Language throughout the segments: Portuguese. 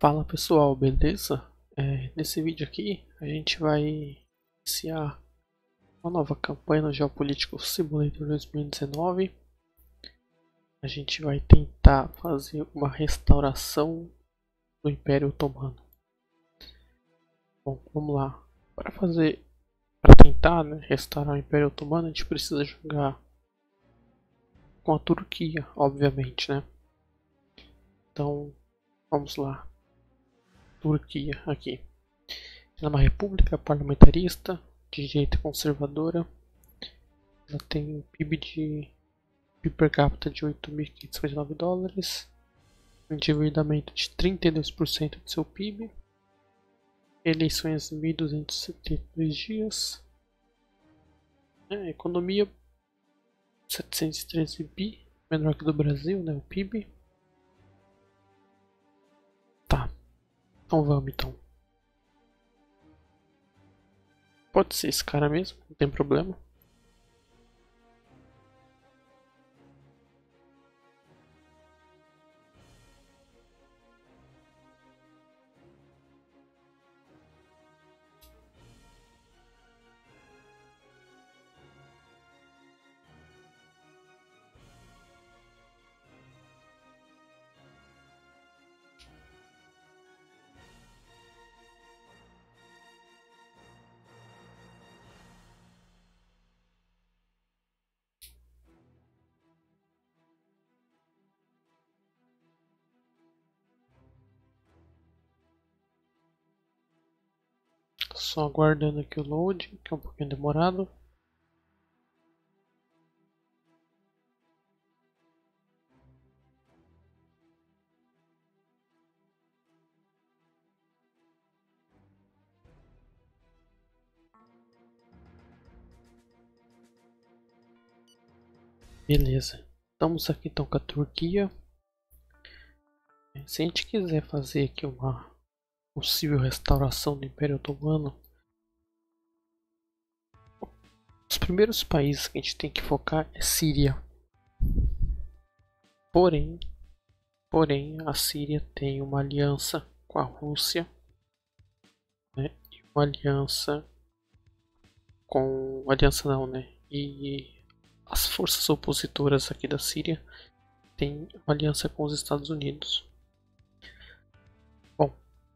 Fala pessoal, beleza? Nesse vídeo aqui a gente vai iniciar uma nova campanha no Geopolítico Simulator 2019. A gente vai tentar fazer uma restauração do Império Otomano. Bom, vamos lá. Para tentar, né, restaurar o Império Otomano, a gente precisa jogar com a Turquia, obviamente, né? Então, vamos lá. Turquia aqui. Ela é uma república parlamentarista de direita conservadora. Ela tem um PIB per capita de 8.559 dólares, endividamento de 32% do seu PIB, eleições em 1.272 dias, economia 713 bi, menor que do Brasil, né, o PIB. Tá, então vamos então. Pode ser esse cara mesmo, não tem problema. Só aguardando aqui o load, que é um pouquinho demorado. Beleza, estamos aqui então com a Turquia. Se a gente quiser fazer aqui uma possível restauração do Império Otomano, os primeiros países que a gente tem que focar é Síria. Porém, a Síria tem uma aliança com a Rússia, né? E uma aliança com... aliança não, né? E as forças opositoras aqui da Síria têm uma aliança com os Estados Unidos. Bom,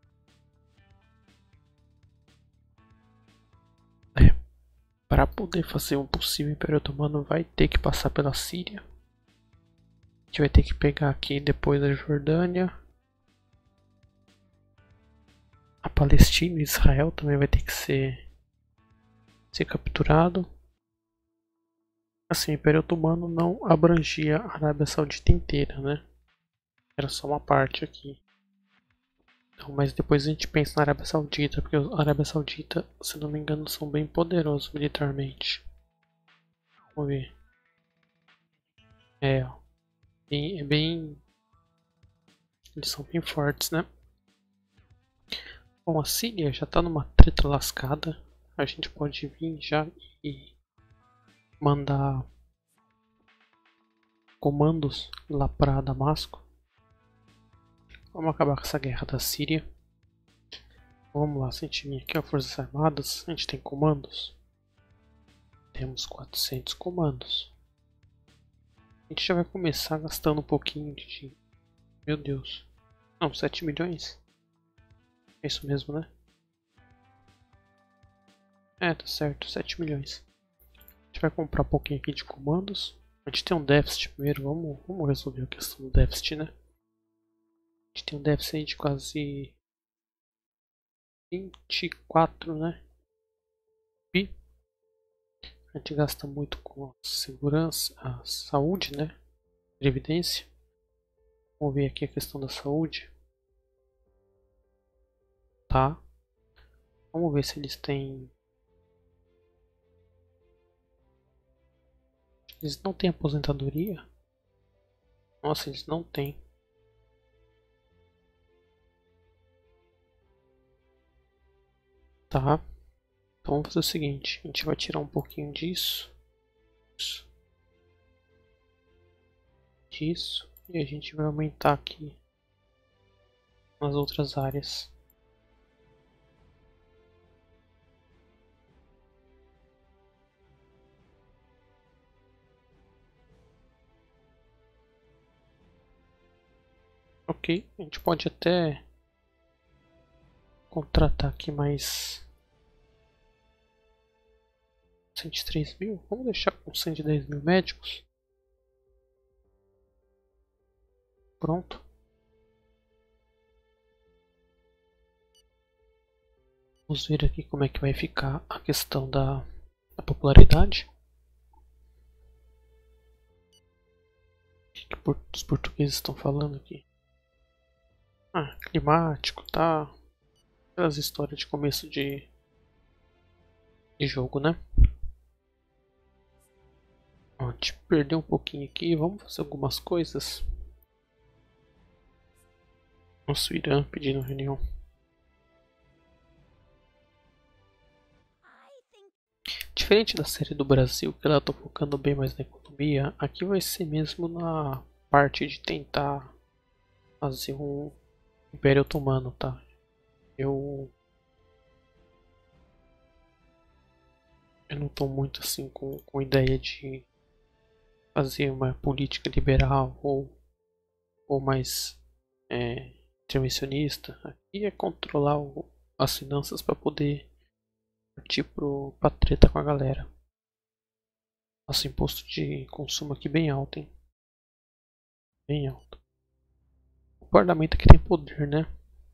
para poder fazer um possível Império Otomano vai ter que passar pela Síria. A gente vai ter que pegar aqui depois a Jordânia. A Palestina e Israel também vai ter que ser capturado. Assim, o Império Otomano não abrangia a Arábia Saudita inteira, né? Era só uma parte aqui. Então, mas depois a gente pensa na Arábia Saudita, porque a Arábia Saudita, se não me engano, são bem poderosos militarmente. Vamos ver. É bem... Eles são bem fortes, né? Bom, a Síria já tá numa treta lascada. A gente pode vir já e mandar comandos lá para Damasco. Vamos acabar com essa guerra da Síria. Vamos lá, se a gente vir aqui, ó, Forças Armadas, a gente tem comandos. Temos 400 comandos. A gente já vai começar gastando um pouquinho de... Meu Deus. Não, 7 milhões? É isso mesmo, né? É, tá certo, 7 milhões. A gente vai comprar um pouquinho aqui de comandos. A gente tem um déficit primeiro, vamos resolver a questão do déficit, né? A gente tem um déficit aí de quase 24, né? E a gente gasta muito com a segurança, a saúde, né? Previdência. Vamos ver aqui a questão da saúde. Tá. Vamos ver se eles têm... Eles não têm aposentadoria? Nossa, eles não têm. Tá. Então vamos fazer o seguinte. A gente vai tirar um pouquinho disso. Disso. E a gente vai aumentar aqui nas outras áreas. Ok, a gente pode até contratar aqui mais 103 mil. Vamos deixar com 110 mil médicos. Pronto. Vamos ver aqui como é que vai ficar a questão da popularidade. O que os portugueses estão falando aqui? Ah, climático, tá? Aquelas histórias de começo de jogo, né? Ó, a gente perdeu um pouquinho aqui. Vamos fazer algumas coisas. Nosso Irã pedindo reunião. Diferente da série do Brasil, que ela tá focando bem mais na economia, aqui vai ser mesmo na parte de tentar fazer um Império Otomano, tá? Eu, eu não tô muito assim com ideia de fazer uma política liberal ou mais intervencionista. Aqui é controlar as finanças para poder partir pra treta com a galera. Nosso imposto de consumo aqui bem alto, hein? Bem alto. O parlamento aqui tem poder, né?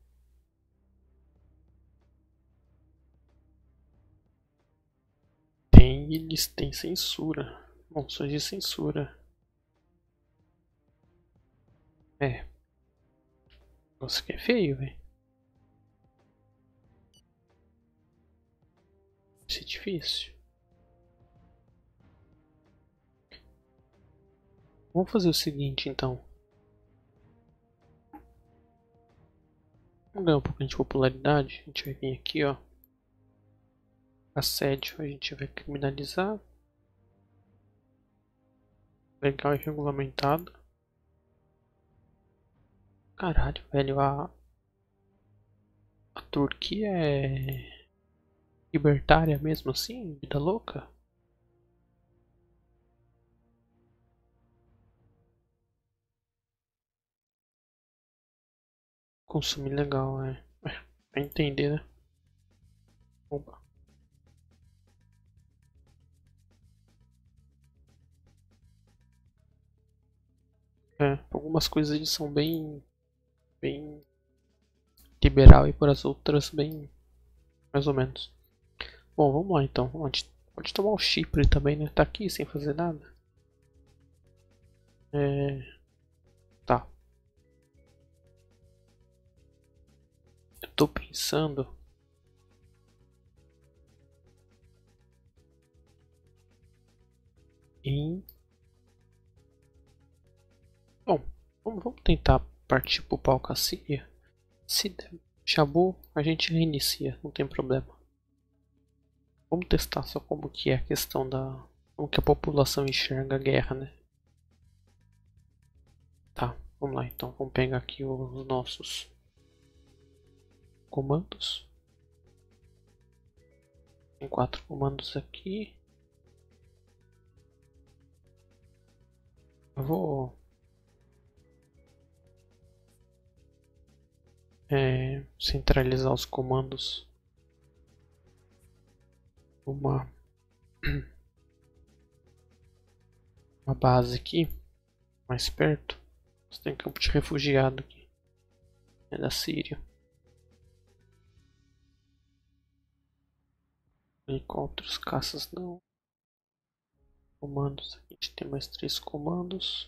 Eles têm censura. Moções de censura. É. Nossa, que é feio, velho. Isso é difícil. Vamos fazer o seguinte, então. Vamos ganhar um pouquinho de popularidade. A gente vai vir aqui, ó. Assédio a gente vai criminalizar. Legal e regulamentado. Caralho, velho. A Turquia é libertária mesmo assim? Vida louca? Consumir legal, é. Pra entender, né? Opa. É, algumas coisas eles são bem liberal e por as outras bem mais ou menos. Bom, vamos lá então. A gente pode tomar o Chipre também, né? Tá aqui sem fazer nada. Tá. Eu tô pensando em. Bom, vamos tentar partir pro pau com a Síria. Se der chabu, a gente reinicia, não tem problema. Vamos testar só como que é a questão da. Como que a população enxerga a guerra, né? Tá, vamos lá então. Vamos pegar aqui os nossos comandos. Tem 4 comandos aqui. Eu vou centralizar os comandos numa uma base aqui mais perto. Você tem campo de refugiado aqui. É da Síria. Helicópteros, caças não. Comandos. A gente tem mais 3 comandos.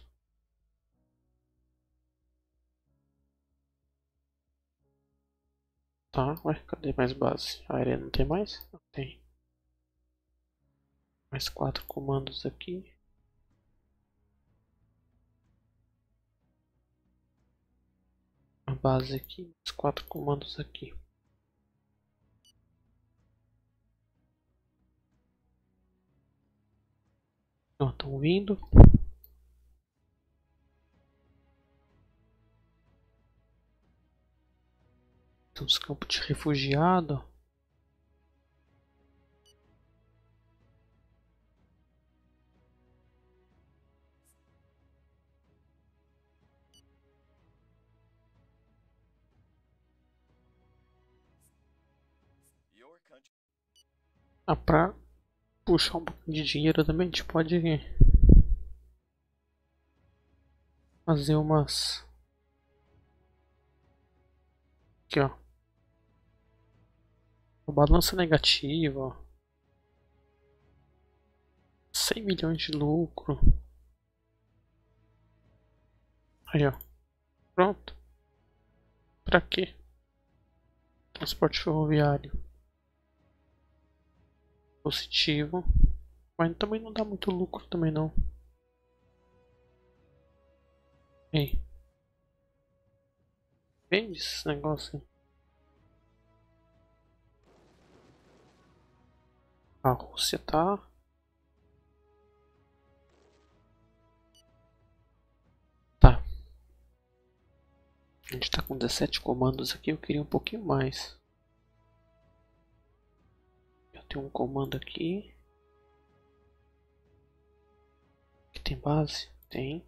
Tá, ué, cadê mais base? A área não tem mais? Não tem. Mais 4 comandos aqui. A base aqui, mais 4 comandos aqui. Ó, estão vindo. Tem uns campos de refugiado. Ah, pra puxar um pouquinho de dinheiro também, a gente pode fazer umas... Aqui, ó. Uma balança negativa, ó. 100 milhões de lucro. Aí, ó. Pronto. Pra quê? Transporte ferroviário. Positivo. Mas também não dá muito lucro também não. Ei. Vende esse negócio aí. A Rússia tá... Tá. A gente tá com 17 comandos aqui, eu queria um pouquinho mais. Eu tenho um comando aqui. Aqui tem base? Tem.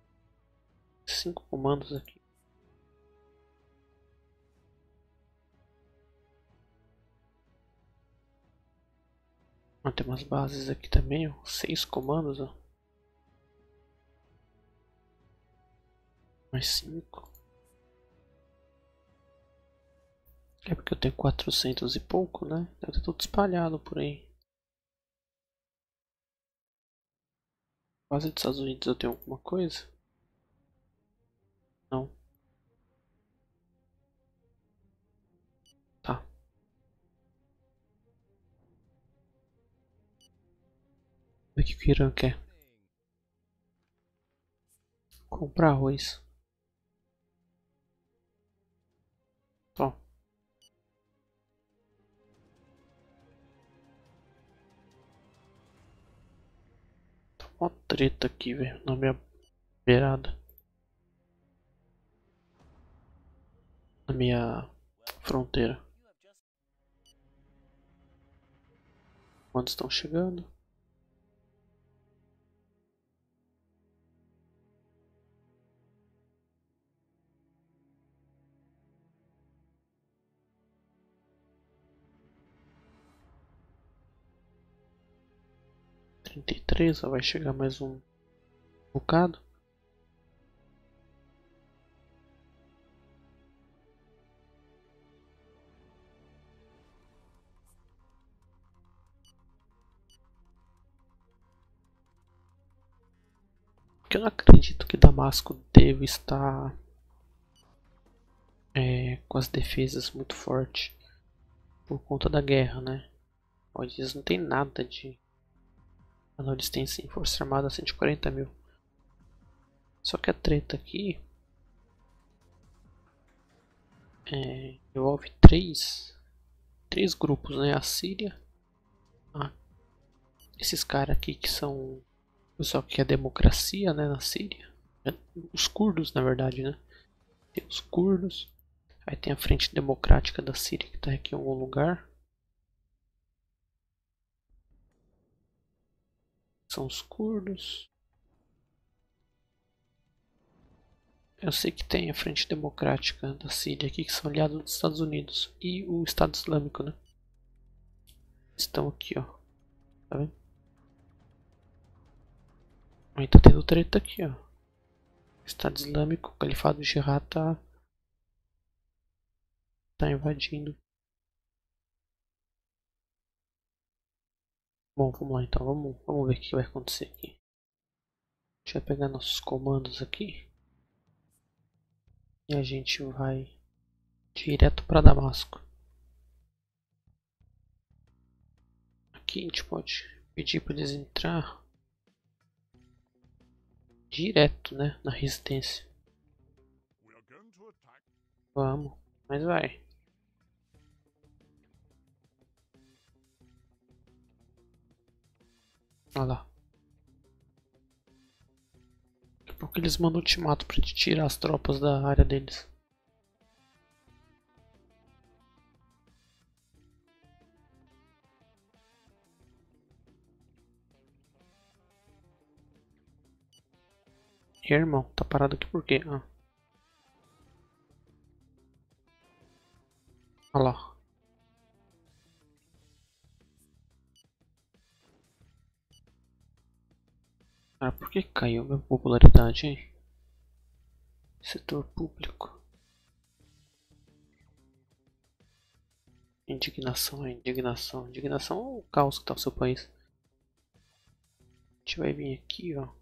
5 comandos aqui. Ah, tem umas bases aqui também, ó. 6 comandos, ó. Mais 5. É porque eu tenho 400 e pouco, né? Deve estar tudo espalhado por aí. Base dos Estados Unidos eu tenho alguma coisa? Não. Tá. O que o Irã quer? Comprar arroz. Ó. Tá uma treta aqui, velho. Na minha beirada. Na minha fronteira. Quando estão chegando? Trinta e três, ó, vai chegar mais um bocado. Porque eu não acredito que Damasco deve estar com as defesas muito fortes por conta da guerra, né? Ó, eles não tem nada de... Ah, não, eles têm sim, Força Armada 140 mil. Só que a treta aqui envolve três grupos, né? A Síria, esses caras aqui que são o pessoal que quer democracia, né, na Síria. Os curdos, na verdade, né? Tem os curdos. Aí tem a Frente Democrática da Síria que tá aqui em algum lugar. São os curdos. Eu sei que tem a Frente Democrática da Síria aqui, que são aliados dos Estados Unidos. E o Estado Islâmico, né? Estão aqui, ó. Tá vendo? Aí tá tendo treta aqui, ó. Estado Islâmico, o Califado Jihad tá invadindo. Bom, vamos lá então, vamos ver o que vai acontecer aqui. A gente vai pegar nossos comandos aqui. E a gente vai direto para Damasco. Aqui a gente pode pedir para eles entrar direto, né, na resistência. Vamos, mas vai. Olha lá. Daqui a pouco eles mandam ultimato para tirar as tropas da área deles. E irmão, tá parado aqui por quê? Ah, olha lá. Cara, por que caiu minha popularidade, hein? Setor público. Indignação, indignação. Indignação é o caos que tá no seu país. A gente vai vir aqui, ó.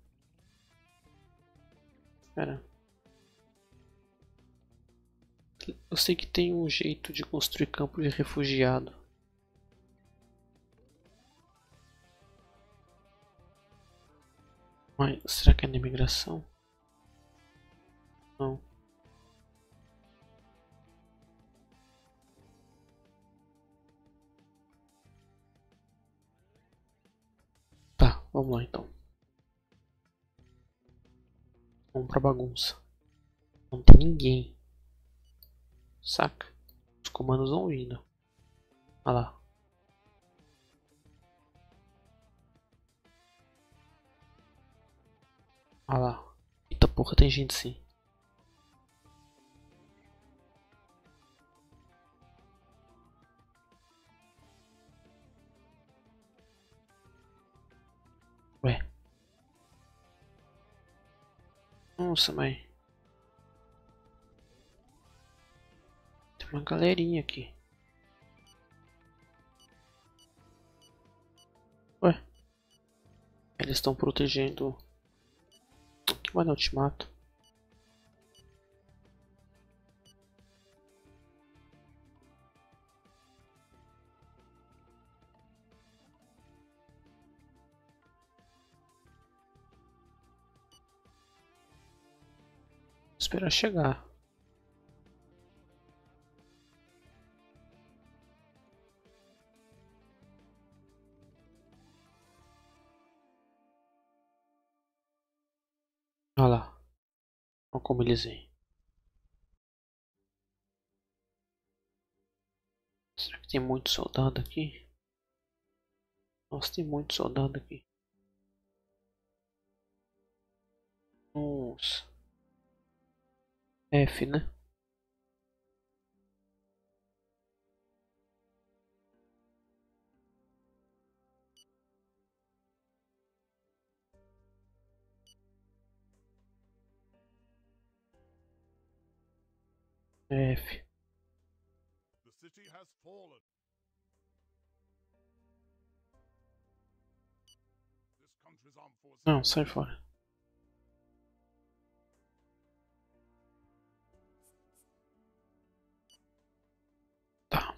Pera. Eu sei que tem um jeito de construir campo de refugiado. Mas será que é na imigração? Não. Tá, vamos lá então. Vamos pra bagunça. Não tem ninguém. Saca? Os comandos vão vindo. Olha lá. Olha lá. Eita porra, tem gente sim. Ué. Nossa, mas tem uma galerinha aqui. Ué. Eles estão protegendo. Que vai no ultimato. Esperar chegar. Olha lá. Olha como eles vêm. Será que tem muito soldado aqui? Nossa, tem muito soldado aqui. Nossa. F, né? F. The city has fallen. This country's armed forces. Não, sai fora. Tá.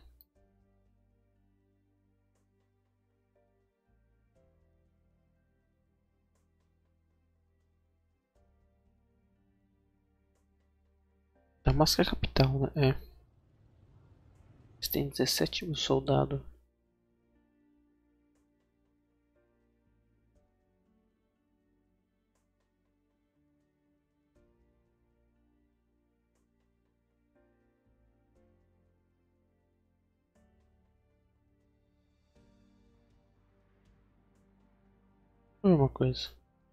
Damasco é a capital, né? É. Eles têm 17 mil soldados. É uma coisa.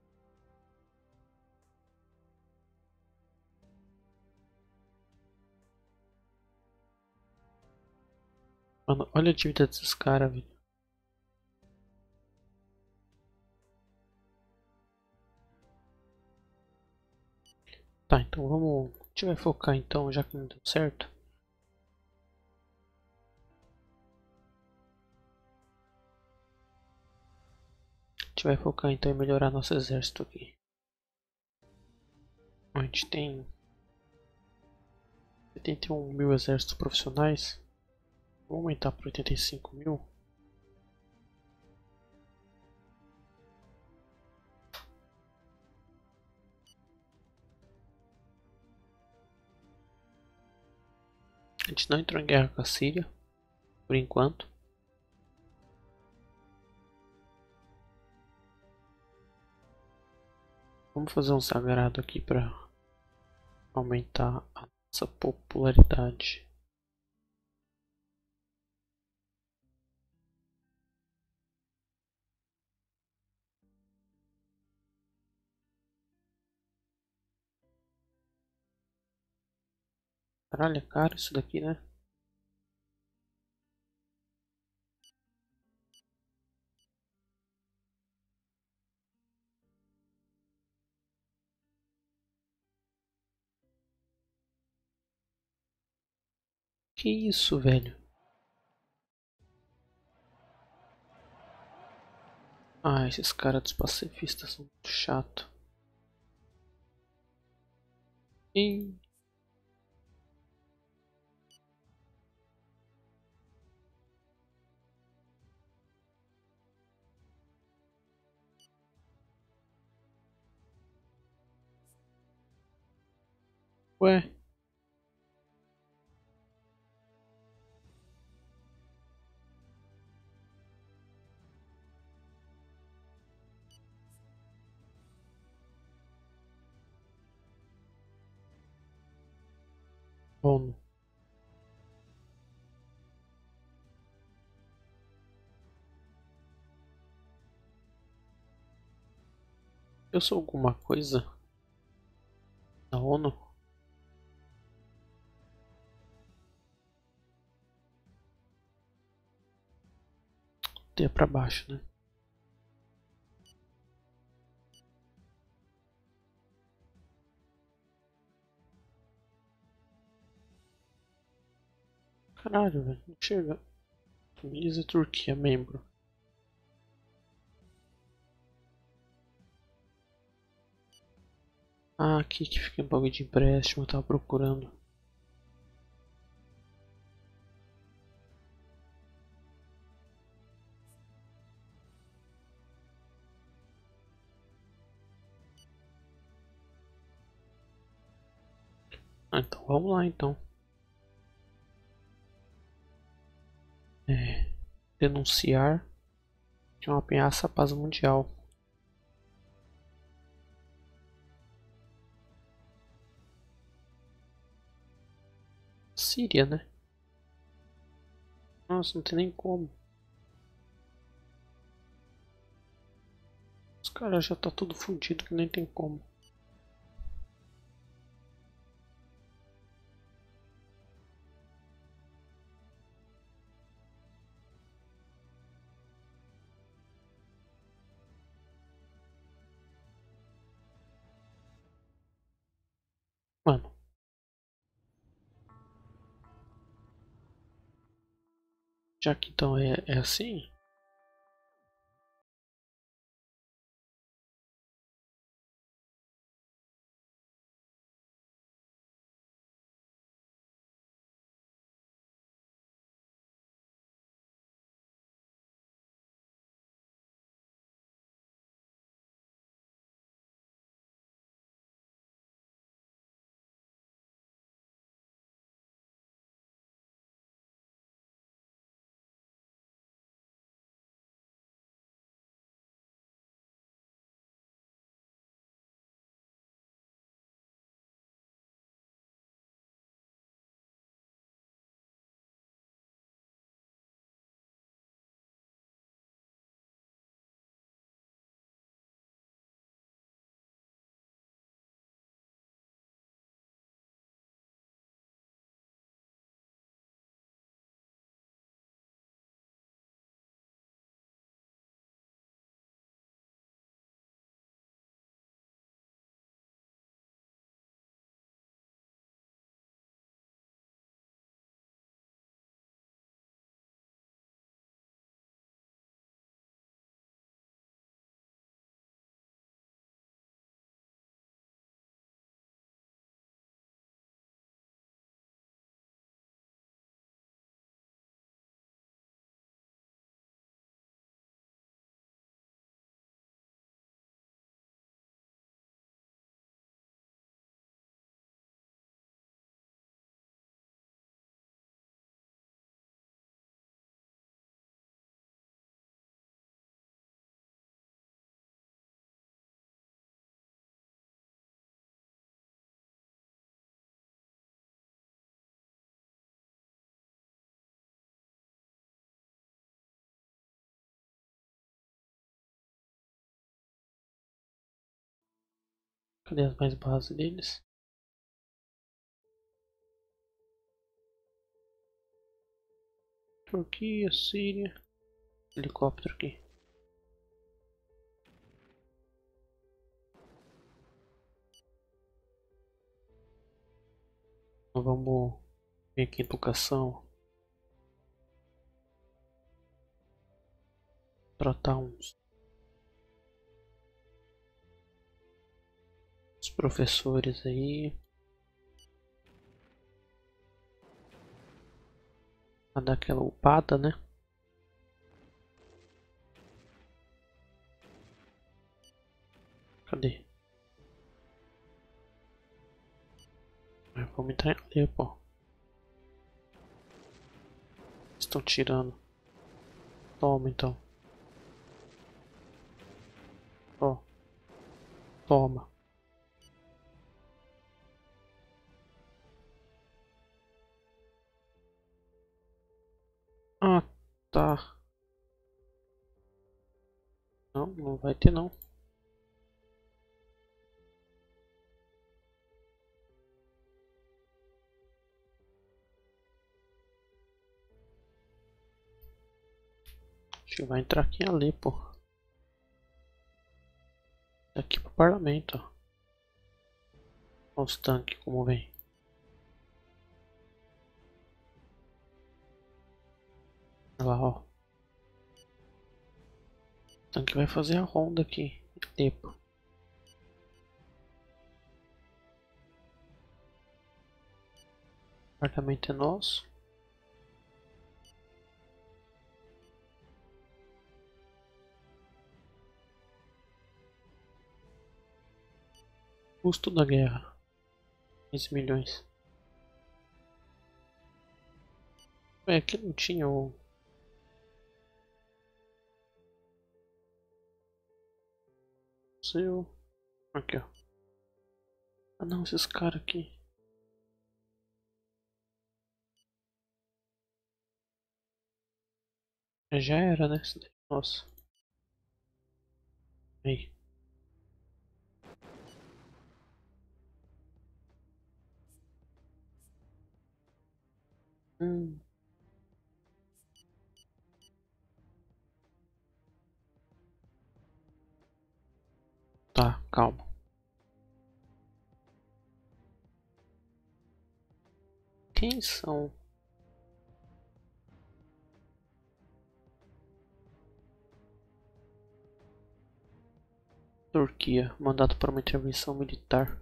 Mano, olha a dívida desses caras, velho. Tá, então vamos. A gente vai focar então, já que não deu certo. A gente vai focar então em melhorar nosso exército aqui. A gente tem 71 mil exércitos profissionais. Vamos aumentar para 85 mil. A gente não entrou em guerra com a Síria, por enquanto. Vamos fazer um sagrado aqui para aumentar a nossa popularidade. Caralho, é caro isso daqui, né? Que isso, velho? Ah, esses caras dos pacifistas são muito chato. E ué, ONU. Eu sou alguma coisa da ONU? Tem pra baixo, né? Caralho, velho. Não chega. Tunísia e Turquia, membro. Ah, aqui que fica em bagulho de empréstimo, eu tava procurando. Ah, então vamos lá então. É, denunciar que é uma ameaça à paz mundial. Síria, né? Nossa, não tem nem como. Os caras já tá tudo fudido que nem tem como. Mano, já que então é assim, cadê as mais bases deles? Turquia, Síria. Helicóptero aqui. Vamos ver aqui educação. Tratar uns professores aí. Pra dar aquela upada, né? Cadê? Vamos entrar ali, pô. Estão tirando. Toma então. Ó. Toma. Ah, tá. Não, não vai ter não. Acho que vai entrar aqui em Alepo. Daqui pro parlamento, ó. Olha os tanques como vem. Olha lá, ó. O tanque vai fazer a ronda aqui. Alepo. O apartamento é nosso. Custo da guerra. 15 milhões. É, aqui não tinha o... Seu... Aqui, ó. Ah não, esses caras aqui. Já era, né? Nossa. Aí. Hum. Tá, calma. Quem são? Turquia. Mandato para uma intervenção militar.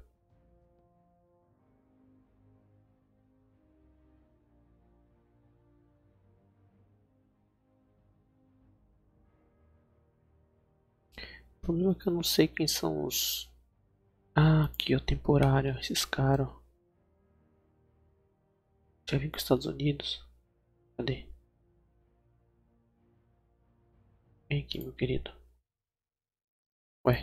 O problema é que eu não sei quem são os... Ah, aqui, ó, temporário. Esses caras. Já vim com os Estados Unidos. Cadê? Vem aqui, meu querido. Ué.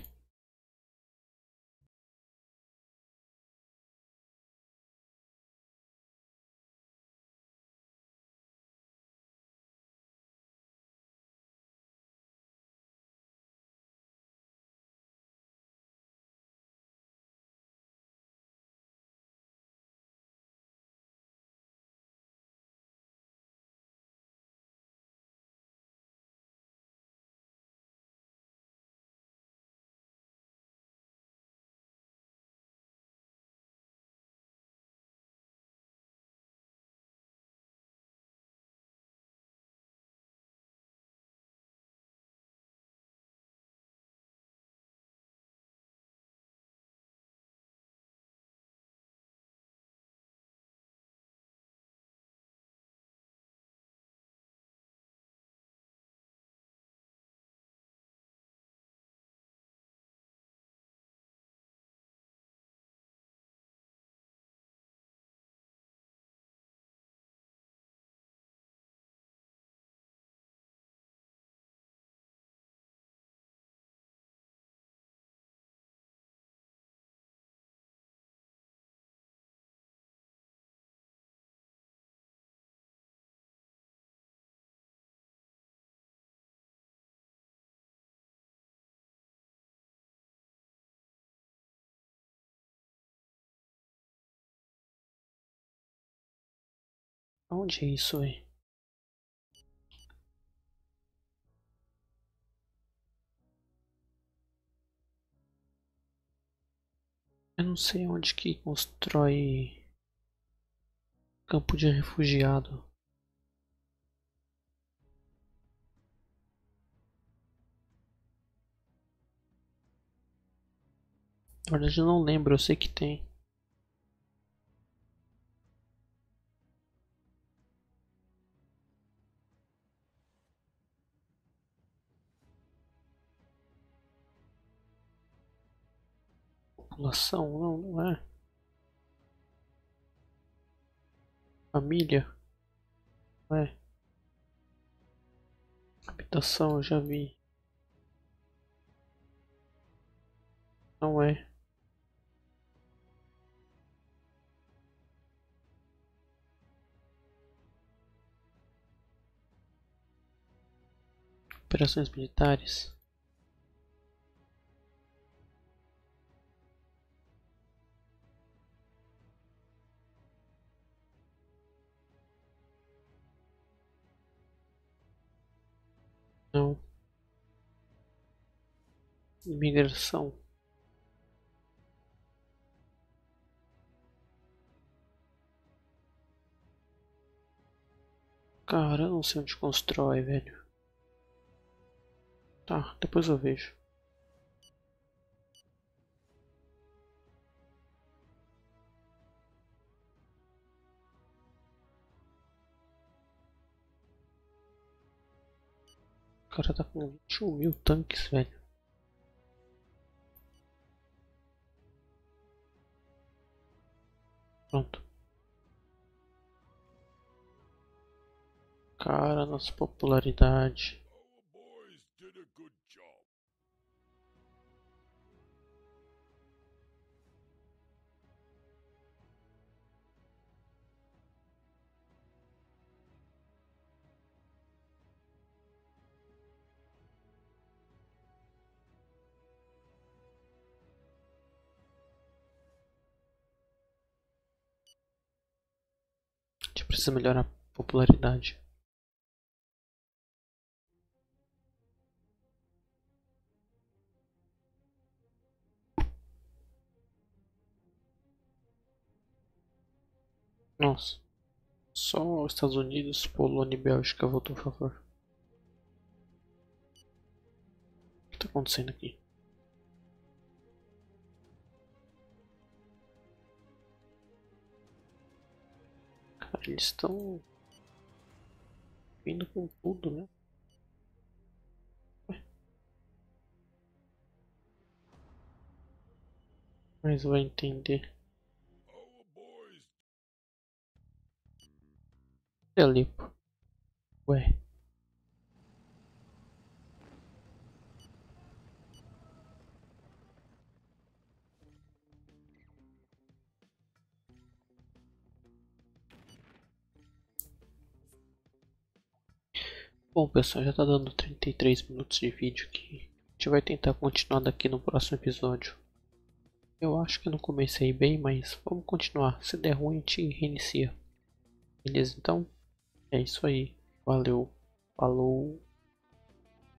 Onde é isso, velho? Eu não sei onde que constrói campo de refugiado. Na verdade eu não lembro, eu sei que tem. População? Não, não é. Família? Não é. Habitação, eu já vi. Não é. Operações militares? Não. Imigração? Cara, eu não sei onde constrói, velho. Tá, depois eu vejo. O cara tá com 21.000 tanques, velho. Pronto. Cara, nossa popularidade. Our boys did a good job. A gente precisa melhorar a popularidade. Nossa. Só os Estados Unidos, Polônia e Bélgica votou a favor. O que tá acontecendo aqui? Cara, eles estão vindo com tudo, né? Ué, mas vai entender. Our boys E ali, pô. Ué. Bom, pessoal, já tá dando 33 minutos de vídeo aqui. A gente vai tentar continuar daqui no próximo episódio. Eu acho que não comecei bem, mas vamos continuar. Se der ruim, a gente reinicia. Beleza? Então, é isso aí. Valeu. Falou.